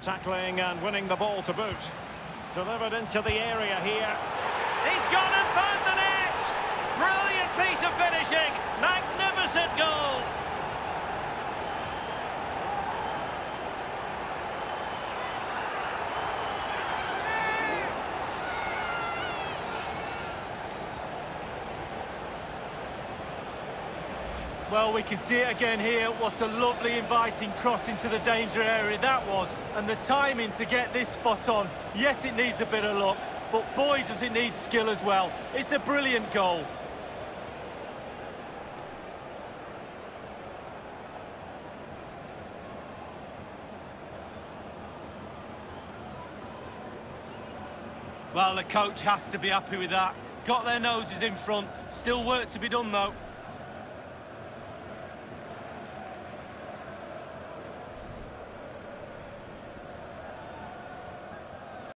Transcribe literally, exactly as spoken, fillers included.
Tackling and winning the ball to boot. Delivered into the area here. He's gone and found the net! Brilliant piece of finishing! Magnificent goal! Well, we can see it again here. What a lovely inviting cross into the danger area that was. And the timing to get this spot on. Yes, it needs a bit of luck, but boy, does it need skill as well. It's a brilliant goal. Well, the coach has to be happy with that. Got their noses in front. Still work to be done, though.